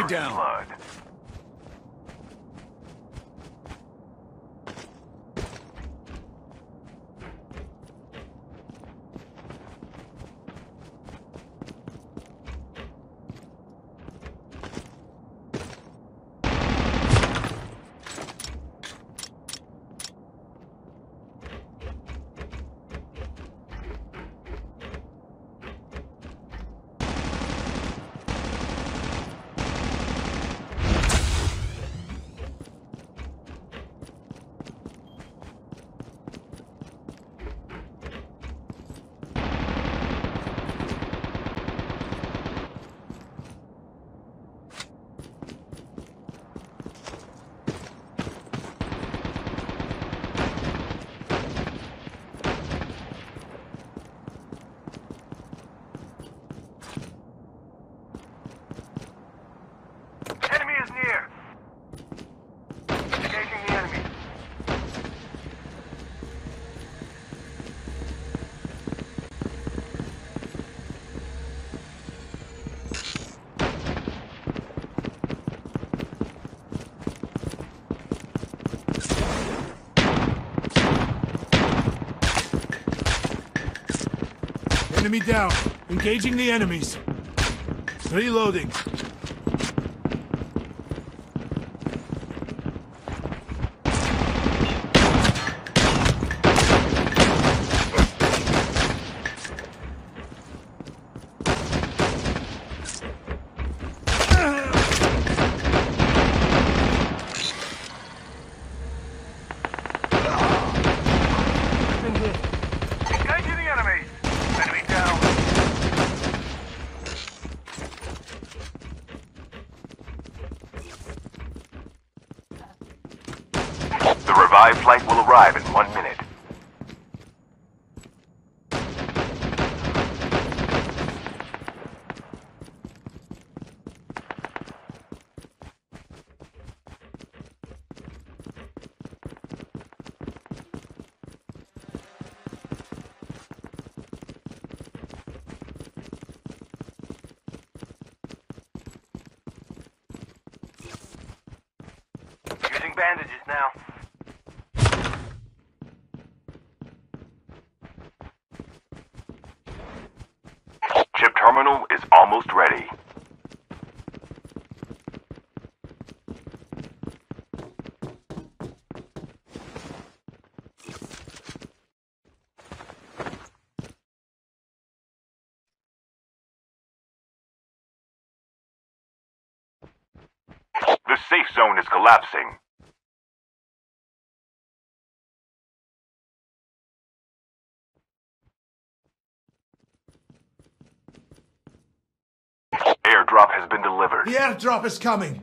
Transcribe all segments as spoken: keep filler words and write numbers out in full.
down. Blood. Enemy is near. Engaging the enemy. Enemy down. Engaging the enemies. Reloading. Engaging the enemies. Enemy down. The revived flight will arrive in one minute. Using bandages now. Chip terminal is almost ready. The safe zone is collapsing. Airdrop has been delivered. The airdrop is coming.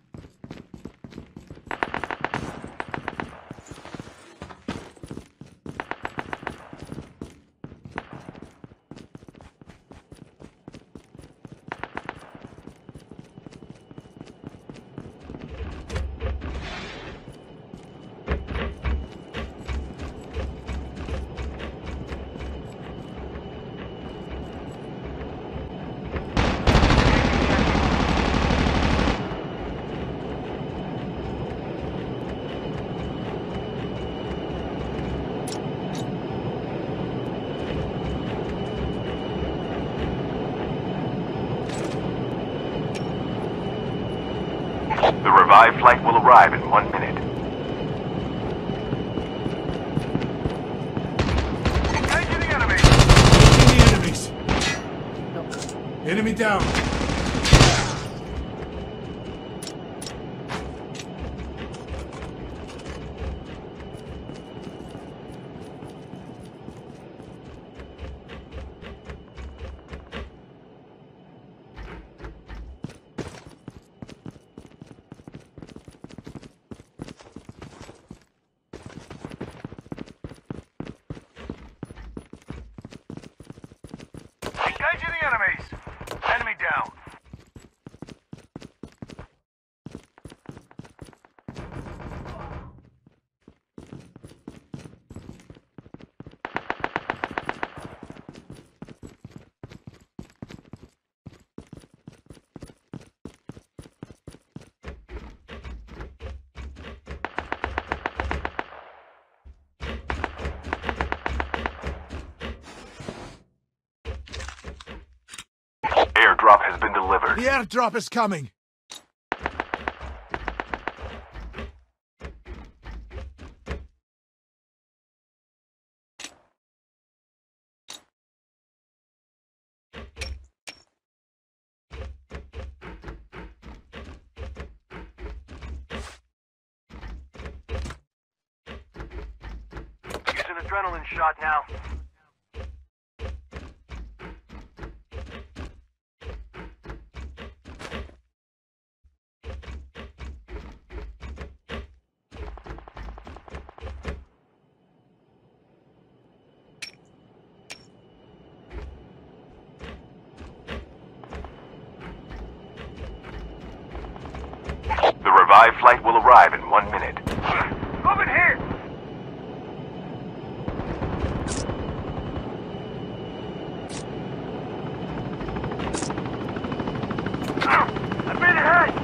The revived flight will arrive in one minute. Engaging the enemy. Engaging the enemies. Enemy down. Engaging the enemies. Enemy down. airdrop has been delivered. The airdrop is coming. Use an adrenaline shot now. The revived flight will arrive in one minute. Over here! I've been hit!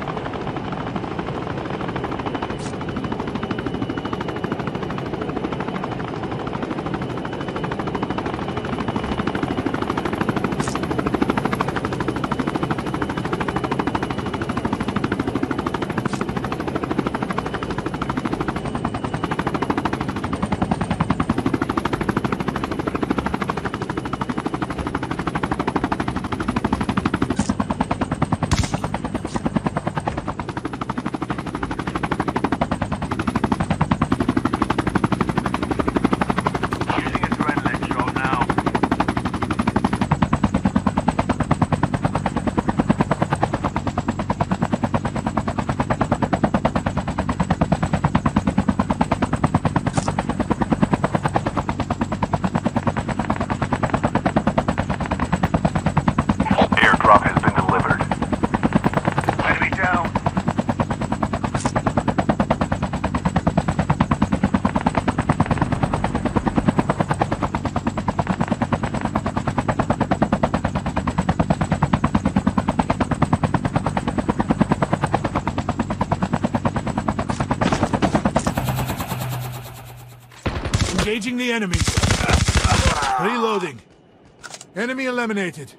Airdrop has been delivered. Enemy down. Engaging the enemies. Reloading. Enemy eliminated.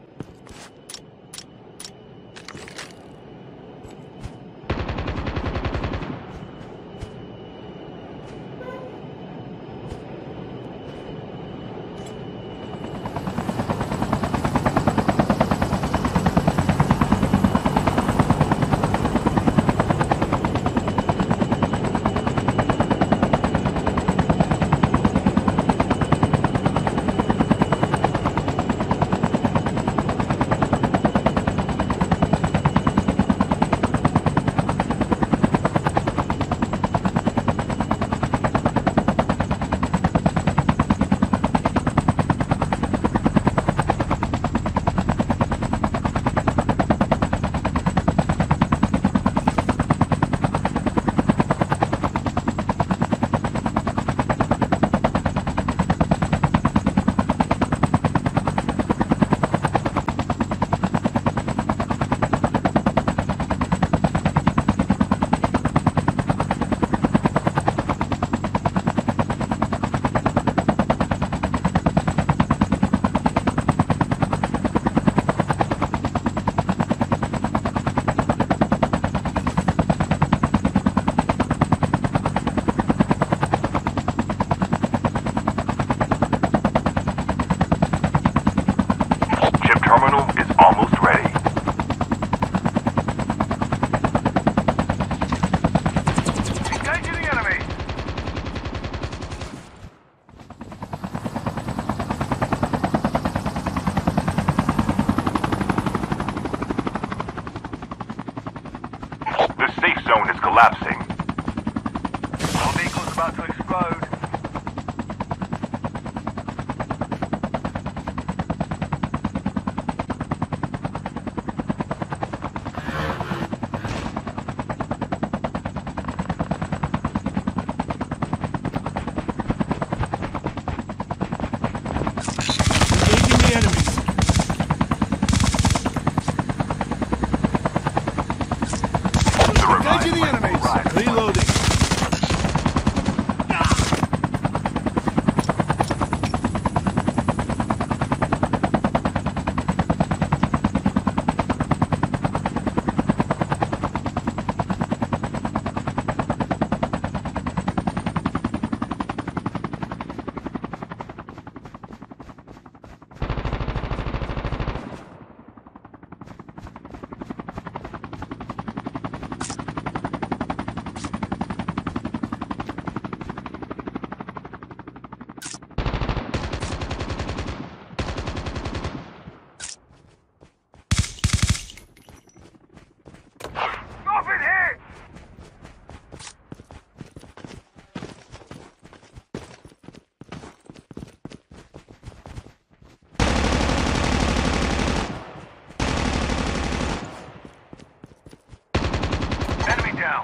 Terminal is almost ready. Engaging the enemy. The safe zone is collapsing. Our vehicle's about to explode. Engaging the enemies! Reloading. down.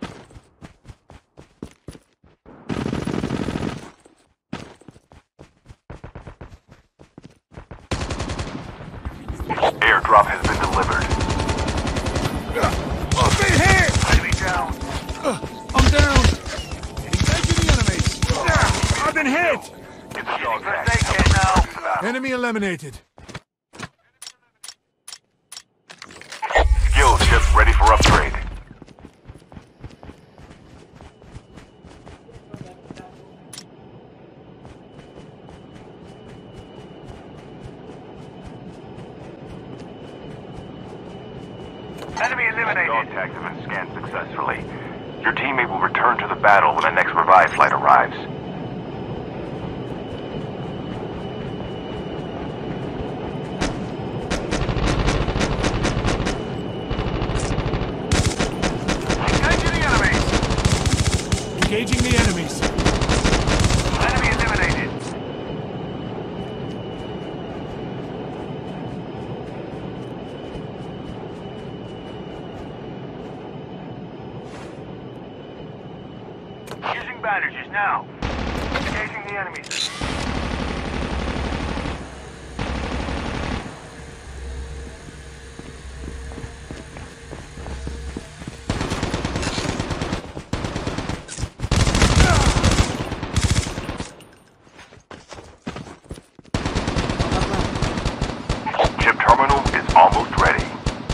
Airdrop has been delivered. Move in here! Enemy down. I'm down. Engaging the enemies. I've been hit. It's a dog tag. First aid kit now. Enemy eliminated. Skill chip ready for upgrade. Enemy Dog eliminated. tags have been scanned successfully. Your teammate will return to the battle when the next revive flight arrives. Engaging the enemies. Engaging the enemies. Enemy eliminated. Using bandages now. Engaging the enemies. Chip terminal is almost ready.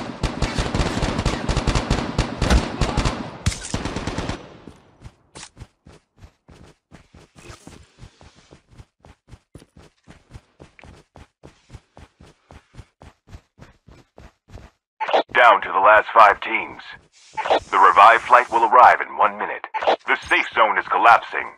Down to the last five teams. The revive flight will arrive in one minute. The safe zone is collapsing.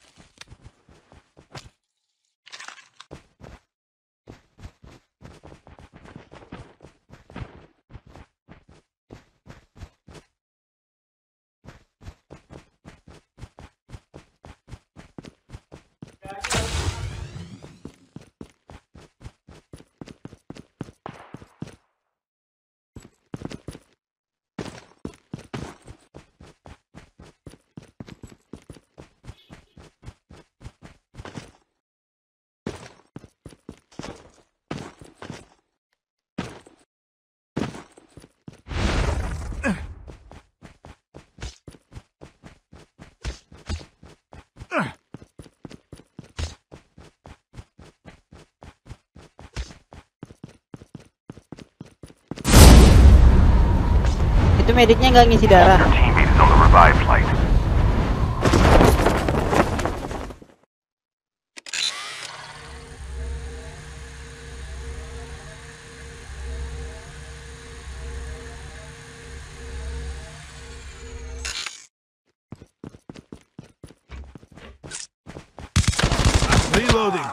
Itu mediknya nggak ngisi darah. Your teammate is on the revive flight. Reloading.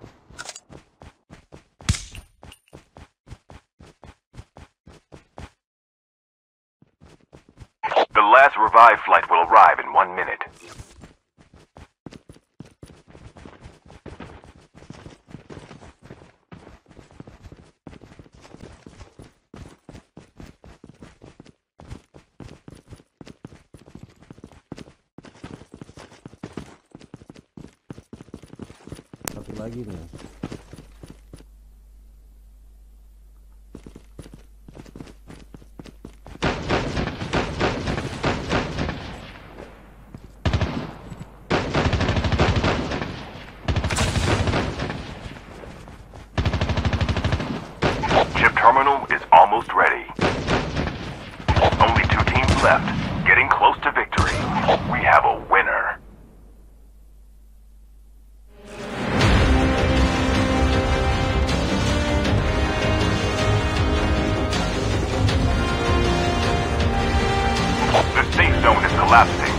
The last revive flight will arrive in one minute. Satu lagi nih. Chip terminal is almost ready. Only two teams left, getting close to victory. We have a winner. The safe zone is collapsing.